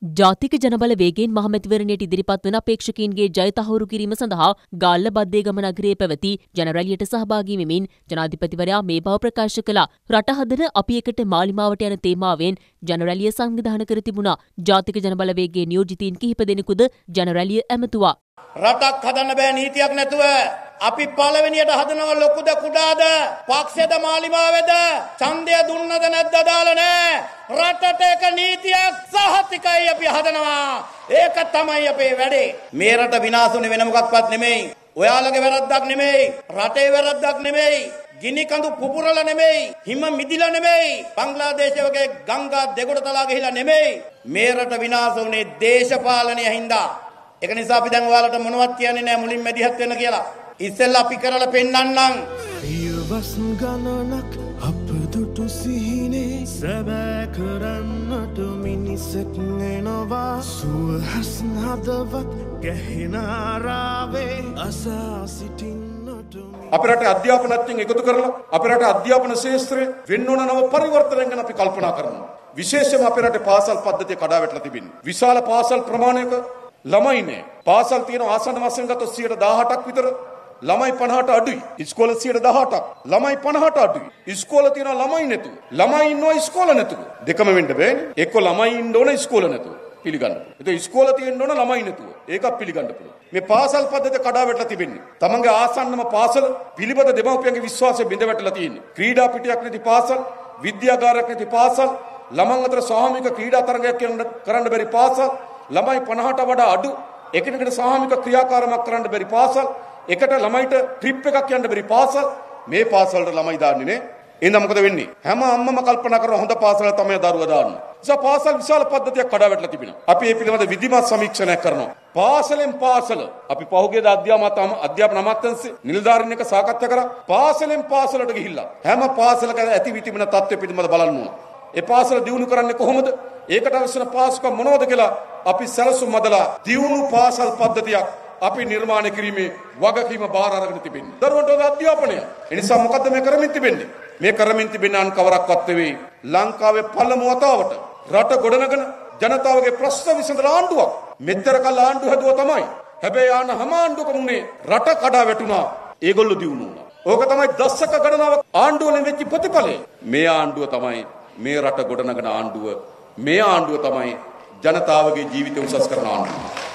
ජාතික ජනබල වේගයෙන් මහමැතිවරණයට ඉදිරිපත් වන අපේක්ෂකයින්ගේ ජය තහවුරු කිරීම සඳහා ගාල්ල බද්දේගම නගරයේ පැවති ජනරැලියට සහභාගී වෙමින් ජනාධිපතිවරයා මේ බව ප්‍රකාශ කළා. රට හදන අපි එකට මාලිමාවට යන තේමාවෙන් ජනරැලිය සංවිධානය කර තිබුණා. ජාතික ජනබල වේගයේ නියෝජිතයින් කිහිප දෙනෙකුද ජනරැලිය ඇමතුවා. රටක් හදන්න බෑ නීතියක් නැතුව. අපි පළවෙනියට හදනව ලොකුද කුඩාද පක්ෂයද මාලිමාවේද ඡන්දය දුන්නද නැද්ද දාලා නෑ. රටට එක නීතියක් සහතිකයි අපි හදනවා. ඒක තමයි අපේ වැඩේ. මේ රට විනාශුනේ වෙන මොකක්වත් නෙමෙයි. ඔයාලගේ වැරද්දක් නෙමෙයි. රටේ වැරද්දක් නෙමෙයි. ගිනි කඳු පුපුරලා නෙමෙයි. හිම මිදිලා නෙමෙයි. බංග්ලාදේශය වගේ ගංගා දෙගොඩ තලා ගිහිලා නෙමෙයි. මේ රට විනාශ වුනේ දේශපාලනය හින්දා. ඒක නිසා අපි දැන් ඔයාලට මොනවත් කියන්නේ නැහැ මුලින් මැදිහත් වෙන්න කියලා. ඉස්සෙල්ලා අපි කරලා පෙන්නන්නම්. ප්‍රියවස් ගණනක් අප දුටු සිහිනේ සැබෑ කරන්නට මිනිසෙක් එනවා. සුවහස් හදවත් ගැහෙන ආරාවේ අසා සිටින්නට අපේ රටේ අධ්‍යාපනඥයන් එකතු කරලා අපේ රටේ අධ්‍යාපන ශාස්ත්‍රයේ වෙන්න ඕන නව පරිවර්තනයන් ගැන අපි කල්පනා කරනවා. විශේෂයෙන්ම අපේ රටේ පාසල් පද්ධතිය කඩා වැටලා තිබෙනවා. විශාල පාසල් ප්‍රමාණයක ළමයි නෑ. පාසල් තියෙන ආසන්න වශයෙන් ගත්තොත් 18% විතර ළමයි 50ට අඩුයි. ඉස්කෝල 18%ක් ළමයි 50ට අඩුයි. ඉස්කෝල තියෙන ළමයි නැතුව. ළමයි ඉන්නවා ඉස්කෝල නැතුව. දෙකම වෙන්න බෑනේ. එක්ක ළමයි ඉන්න ඕන ඉස්කෝල නැතුව. පිළිගන්න. ඒක ඉස්කෝල තියෙන්න ඕන ළමයි නැතුව. ඒකත් පිළිගන්න පුළුවන්. මේ පාසල් පද්ධතිය කඩා වැටලා තිබෙන්නේ. තමන්ගේ ආසන්නම පාසල පිළිබඳ දෙමව්පියන්ගේ විශ්වාසය බිඳ වැටලා තියෙන්නේ. ක්‍රීඩා පිටියක් නැති පාසල්, විද්‍යාගාරයක් නැති පාසල්, ළමන් අතර සාමූහික ක්‍රීඩා තරගයක් කරන්න බැරි පාසල්, ළමයි 50ට වඩා අඩු එකිනෙකට සාමූහික ක්‍රියාකාරකම් කරන්න බැරි පාසල්, එකට ළමයිට ට්‍රිප් එකක් යන්න බැරි පාසල්. මේ පාසල් වලට ළමයි දාන්නේ නේ. එහෙනම් මොකද වෙන්නේ? හැම අම්මම කල්පනා කරන හොඳ පාසල තමයි දරුවා දාන්නේ. නිසා පාසල් විශාල පද්ධතියක් කඩා වැටලා තිබෙනවා. අපි මේ පිළිබඳ විධිමත් සමීක්ෂණයක් කරනවා. පාසලෙන් පාසල අපි පහුගිය අධ්‍යාපන අමාත්‍යාංශයේ නිලධාරීන් එක්ක සාකච්ඡා කරා. පාසලෙන් පාසලට ගිහිල්ලා හැම පාසලක ඇති විතිබෙන තත්ත්වය පිළිබඳ බලන්න ඕන. ඒ පාසල දියුණු කරන්නේ කොහොමද? ඒකට අවශ්‍ය පාසුකම් මොනවද කියලා අපි සැලසුම් මදලා දියුණු පාසල් පද්ධතියක් අපි නිර්මාණය කිරීමේ වගකීම බාර අරගෙන තිබෙන්නේ. දරුවන්ට අධ්‍යාපනය. ඒ නිසා මොකද්ද මේ කරමින් තිබෙන්නේ? මේ කරමින් තිබෙන අන් කවරක්වත් නෙවෙයි. ලංකාවේ පළමු වතාවට රට ගොඩනගන ජනතාවගේ ප්‍රශ්න විසඳන ආණ්ඩුවක්. මෙතර කල් ආණ්ඩුව හදුවා තමයි. හැබැයි ආන හැම ආණ්ඩුවකම උනේ රට කඩා වැටුණා. ඒගොල්ලෝ දියුණු වුණා. ඕක තමයි දශක ගණනාවක් ආණ්ඩුවලින් වෙච්ච ප්‍රතිඵලය. මේ ආණ්ඩුව තමයි මේ රට ගොඩනගන ආණ්ඩුව. මේ ආණ්ඩුව තමයි ජනතාවගේ ජීවිත උසස් කරන ආණ්ඩුව.